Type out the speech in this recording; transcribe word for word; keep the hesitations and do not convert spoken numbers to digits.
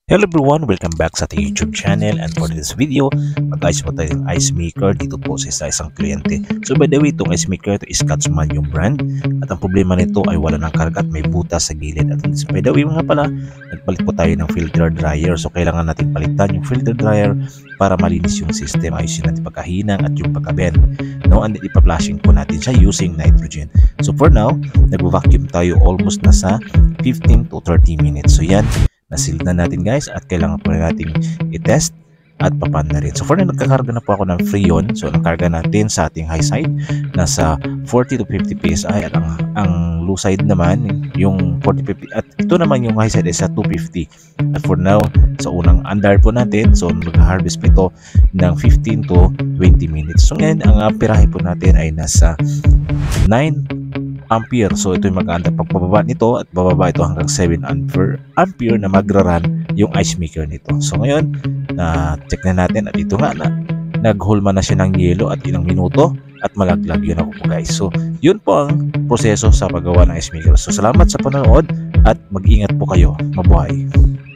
Hello everyone! Welcome back sa ating YouTube channel, and for this video, mag-ayos po tayo ng ice maker dito po sa isa isang kliyente. So by the way, itong ice maker ito is Scotsman yung brand, at ang problema nito ay wala ng karga at may butas sa gilid. At by the way mga pala, nagpalit po tayo ng filter dryer, so kailangan natin palitan yung filter dryer para malinis yung system. Ayusin natin pagkahinang at yung pagka-bend, no? And ipa-flashing po natin siya using nitrogen. So for now, nag-vacuum tayo almost na sa fifteen to thirty minutes. So yan, na-seal na natin guys, at kailangan po natin i-test at papan na rin. So for na nagkakarga na po ako ng Freon. So nakarga natin sa ating high side nasa forty to fifty P S I, at ang, ang low side naman yung forty to fifty, at ito naman yung high side is sa two fifty. At for now, sa unang under po natin, so mag-harvest po ito ng fifteen to twenty minutes. So ngayon, ang amperahe po natin ay nasa nine ampere. So ito yung mag-aanda pagpababa nito, at bababa ito hanggang seven ampere ampere na magra-run yung ice maker nito. So ngayon, na uh, check na natin, at ito nga na naghulma na siya ng yelo at ilang minuto at malaglag. Yun ako po guys. So yun po ang proseso sa paggawa ng ice maker. So salamat sa panonood at mag-ingat po kayo. Mabuhay!